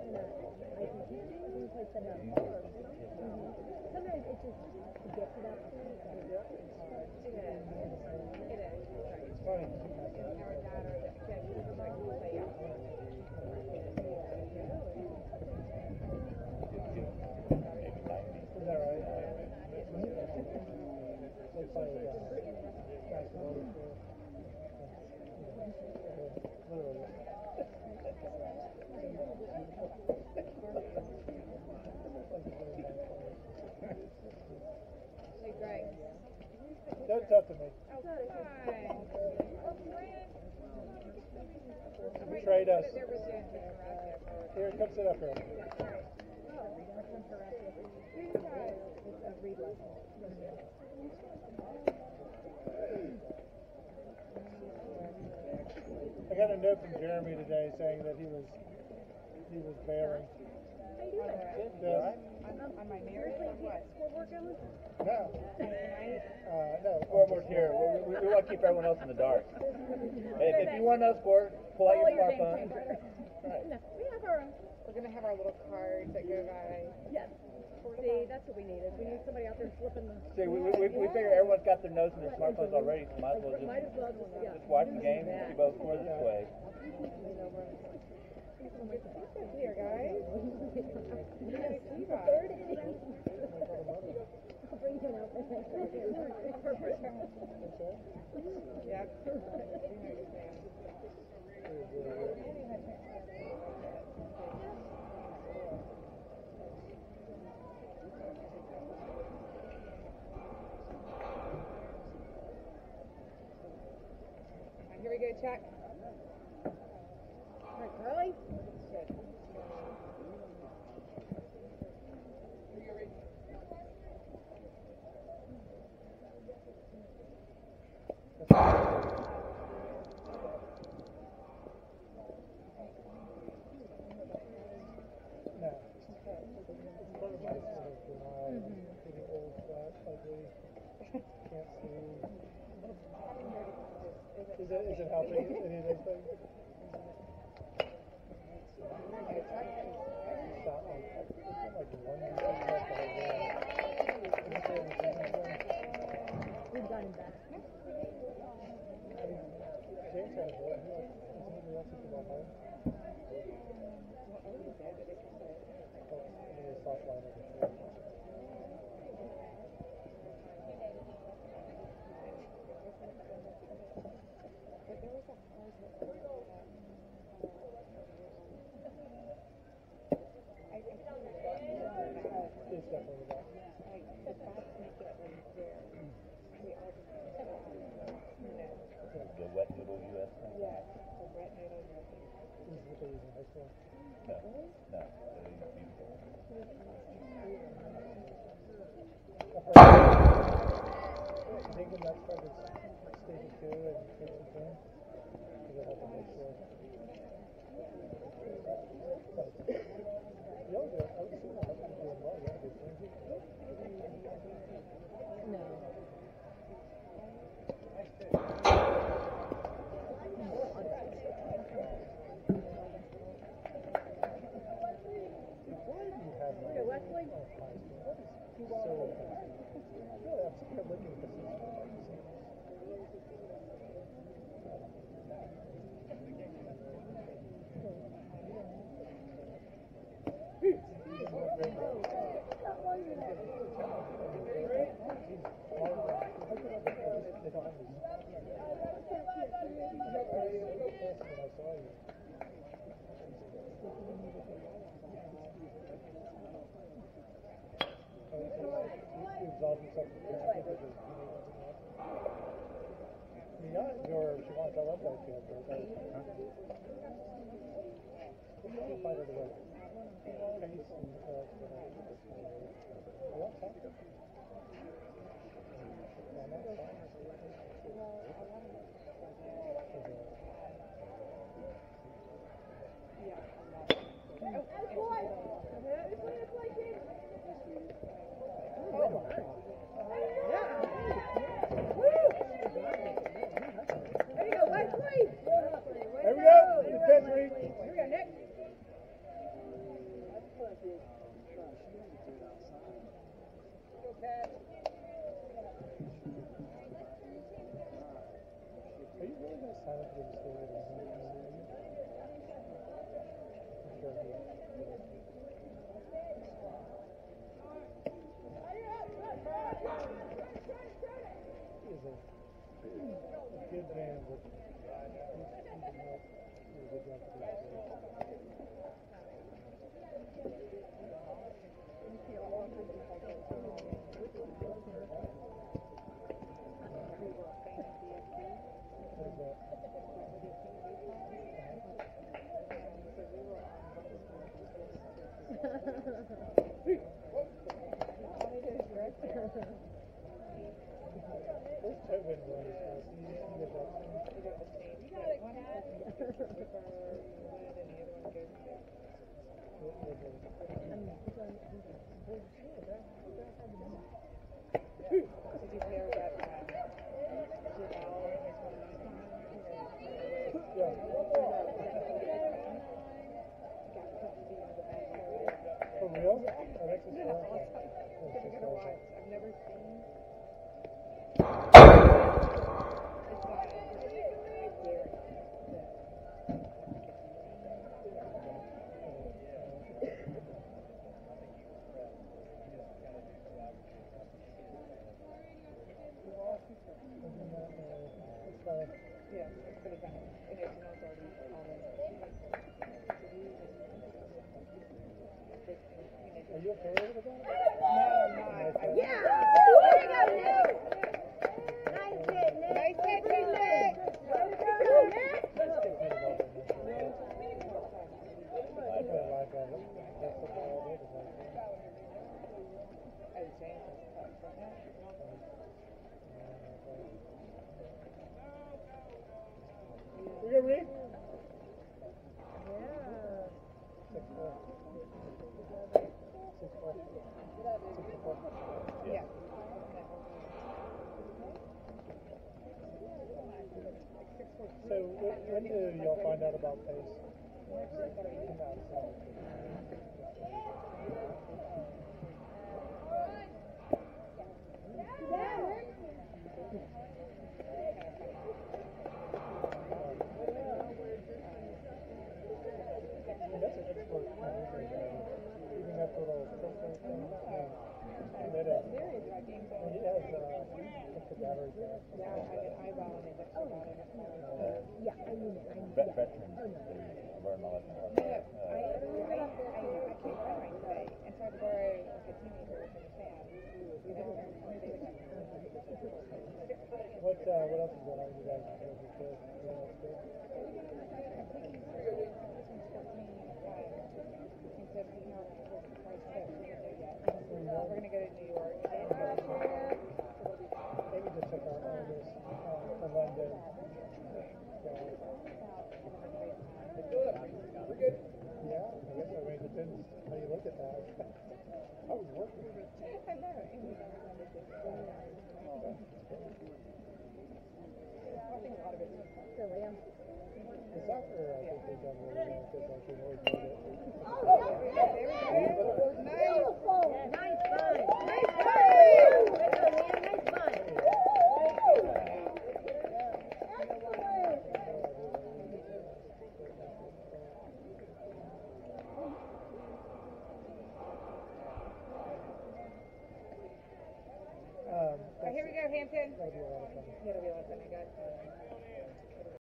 Sometimes it's just to get to that point. It's funny. Is that right? Hey, Greg. Don't talk to me. Trade us. Here, come sit up here. I got a note from Jeremy today saying that he was bailing. On my marriage or what? No. No. Scoreboard's here. We want to keep everyone else in the dark. Hey, if you want to know score, pull out your smartphone. Right. No, we have our own. We're going to have our little cards that go by. Yes. See, that's what we needed. We need somebody out there flipping the... See, we figure everyone's got their notes in their smartphones already, so might as well just watch the game and see both scores this way. Here, guys. I'll bring him out there. Yep. Here we go, Chuck. All right, Carly. Good. No. Part of my getting old, fat, ugly, can't see. Is it helping any of those things? Stop like one We've gotten back. James has it. Anybody else think about home? Salt line over here. It's definitely that. The wet noodle U.S. Yeah, the wet noodle dressing. This is what they use in high school. No, no. They're beautiful. I think the next part is stage 2 and stage 10. Because I have to make sure. You'll do it. I would assume that you're doing well. You have a good team. No. Why do you have Okay, Wesley. so really upset looking at this. Are you really going to sign up for the story? I'm sure he is. He is a good man, but he did not do a good job for this story. What is that? There's toe wind blowing this place. You get that. Yeah. For real? Oh, that's just I've never seen. Yeah, it's pretty funny. And it's not already Are you okay with that? No, I'm not. Yeah! Way to go, Nick! Nice hit, Nick! Nice hit, Nick! Way to go, Nick! I play live on it. That's what all day tonight. I was saying, You good, Reed? Yeah. 6'4". 6'4". 64. yeah. So when do y'all find out about Pace? That's an expert. Even that little thing. That is. He has the battery there. Yeah, I had eyeball on his extra body. Yeah, I mean it. I mean Veterans. Learn all that stuff. Yeah, I can't find mine today, and so I had to borrow like a teenager from the fan. What else is going on with you guys? We're gonna go to New York. Amy just took our oldest to London. We're good. Yeah, I guess I mean, depends how you look at that. I was working. I know. Watching a lot of it. The soccer, I think they've done really well because I can always get it. There we go. beautiful! Nice fun! Nice fun! Way to go, man! Nice fun! Here we go, Hampton. That'll be a lot of fun. It'll be a lot of fun, I got